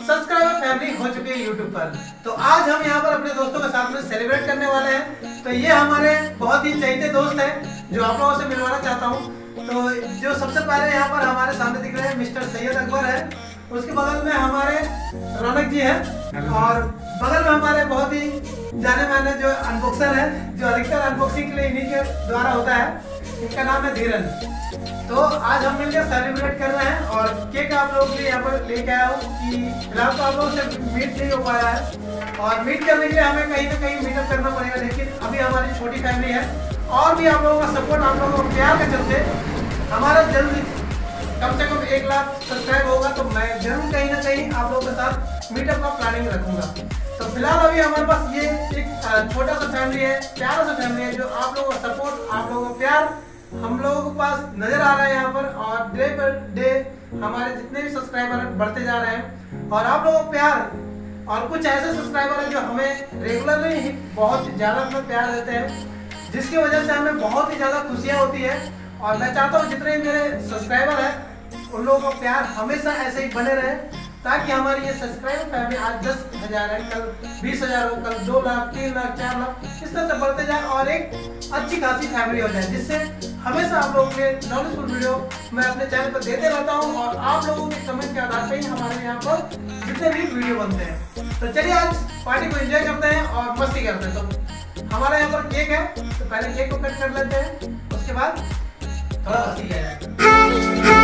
Subscriber family हो चुकी है यूट्यूब पर। तो आज हम यहाँ पर अपने दोस्तों के साथ में सेलिब्रेट करने वाले हैं। तो ये हमारे बहुत ही चहेते दोस्त हैं जो आप लोगों से मिलवाना चाहता हूँ। तो जो सबसे पहले यहाँ पर हमारे सामने दिख रहे हैं मिस्टर सैयद अकबर है, उसके बगल में हमारे रौनक जी हैं और बगल में हमारे बहुत ही जाने माने जो अनबॉक्सर है, जो अधिकतर अनबॉक्सिंग के लिए इन्हीं के द्वारा होता है, इनका नाम है धीरन। तो आज हम मिलकर सेलिब्रेट कर रहे हैं और केक आप लोगों के लिए यहाँ पर लेके आया हूँ कि फिलहाल तो आप लोगों से मीट नहीं हो पा रहा है और मीट करने के लिए हमें कहीं ना कहीं मीटअप करना पड़ेगा, लेकिन अभी हमारी छोटी फैमिली है और भी आप लोगों का सपोर्ट, आप लोगों का प्यार के चलते हमारा जल्द कम से कम 1 लाख सब्सक्राइब होगा तो मैं जरूर कहीं ना कहीं आप लोगों के साथ मीटअप का प्लानिंग रखूंगा। तो फिलहाल अभी हमारे पास ये एक छोटा सा फैमिली है, प्यारा सा फैमिली है, जो आप लोगों का सपोर्ट, आप लोगों का प्यार हम लोगों के पास नजर आ रहा है यहाँ पर और डे पर डे हमारे जितने भी सब्सक्राइबर बढ़ते जा रहे हैं और आप लोगों का प्यार और कुछ ऐसे सब्सक्राइबर हैं जो हमें रेगुलरली बहुत ज्यादा अपना प्यार देते हैं, जिसकी वजह से हमें बहुत ही ज्यादा खुशियाँ होती है। और मैं चाहता हूँ जितने मेरे सब्सक्राइबर हैं उन लोगों का प्यार हमेशा ऐसे ही बने रहे, ताकि हमारी ये सब्सक्राइबर फैमिली आज 10,000 है, कल 20,000 हो, कल 2 लाख, 3 लाख, 4 लाख, इस तरह से बढ़ते जाए और एक अच्छी खासी फैमिली हो जाए, जिससे हमेशा आप लोगों के नॉलेजफुल वीडियो मैं अपने चैनल पर देते रहता हूँ और आप लोगों के कमेंट के आधार पर ही हमारे यहाँ पर जितने भी वीडियो बनते हैं। तो चलिए आज पार्टी को एंजॉय करते हैं और मस्ती करते हैं। तो हमारे यहाँ पर केक है, तो पहले केक को कट कर लेते हैं, उसके बाद थोड़ा मस्ती किया जाएगा।